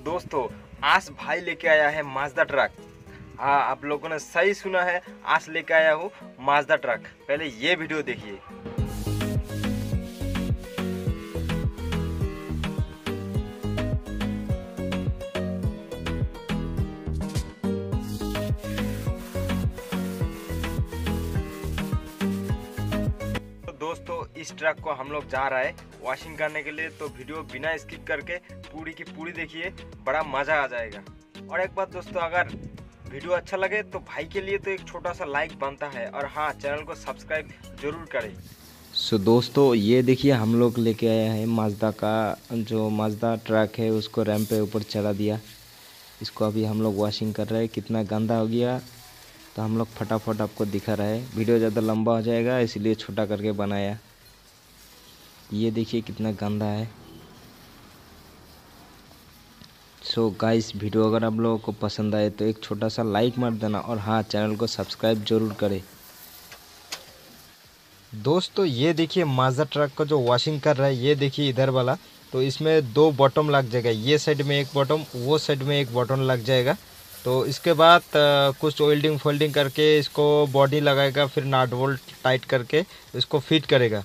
दोस्तों, आज भाई लेके आया है माजदा ट्रक। हाँ, आप लोगों ने सही सुना है, आज लेके आया हूँ माजदा ट्रक। पहले ये वीडियो देखिए। तो दोस्तों, इस ट्रक को हम लोग जा रहा है वॉशिंग करने के लिए, तो वीडियो बिना स्किप करके पूरी की पूरी देखिए, बड़ा मजा आ जाएगा। और एक बात दोस्तों, अगर वीडियो अच्छा लगे तो भाई के लिए तो एक छोटा सा लाइक बनता है, और हाँ, चैनल को सब्सक्राइब जरूर करें। दोस्तों, ये देखिए हम लोग लेके आए हैं माजदा का जो माजदा ट्रक है, उसको रैंप पे ऊपर चढ़ा दिया। इसको अभी हम लोग वॉशिंग कर रहे हैं। कितना गंदा हो गया तो हम लोग फटाफट आपको दिखा रहे हैं। वीडियो ज़्यादा लंबा हो जाएगा इसलिए छोटा करके बनाया। ये देखिए कितना गंदा है। सो गाइस, वीडियो अगर आप लोगों को पसंद आए तो एक छोटा सा लाइक मार देना, और हाँ, चैनल को सब्सक्राइब जरूर करें। दोस्तों, ये देखिए माजदा ट्रक को जो वॉशिंग कर रहा है, ये देखिए इधर वाला, तो इसमें दो बॉटम लग जाएगा। ये साइड में एक बॉटम, वो साइड में एक बॉटम लग जाएगा। तो इसके बाद कुछ वेल्डिंग फोल्डिंग करके इसको बॉडी लगाएगा, फिर नाट बोल्ट टाइट करके इसको फिट करेगा।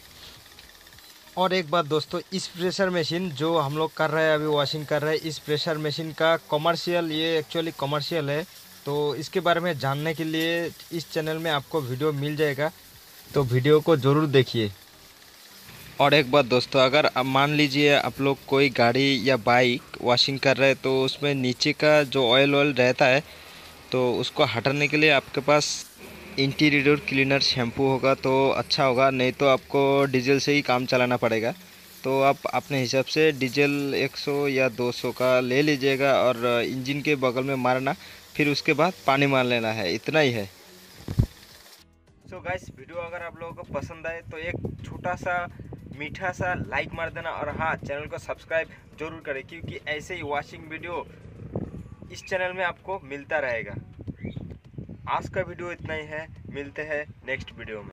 और एक बात दोस्तों, इस प्रेशर मशीन जो हम लोग कर रहे हैं, अभी वॉशिंग कर रहे हैं, इस प्रेशर मशीन का कमर्शियल, ये एक्चुअली कमर्शियल है। तो इसके बारे में जानने के लिए इस चैनल में आपको वीडियो मिल जाएगा, तो वीडियो को ज़रूर देखिए। और एक बात दोस्तों, अगर अब मान लीजिए आप लोग कोई गाड़ी या बाइक वॉशिंग कर रहे हैं तो उसमें नीचे का जो ऑयल रहता है, तो उसको हटाने के लिए आपके पास इंटीरियर क्लीनर शैम्पू होगा तो अच्छा होगा, नहीं तो आपको डीजल से ही काम चलाना पड़ेगा। तो आप अपने हिसाब से डीजल 100 या 200 का ले लीजिएगा और इंजन के बगल में मारना, फिर उसके बाद पानी मार लेना है, इतना ही है। सो गाइस, वीडियो अगर आप लोगों को पसंद आए तो एक छोटा सा मीठा सा लाइक मार देना, और हाँ, चैनल को सब्सक्राइब जरूर करें, क्योंकि ऐसे ही वॉशिंग वीडियो इस चैनल में आपको मिलता रहेगा। आज का वीडियो इतना ही है, मिलते हैं नेक्स्ट वीडियो में।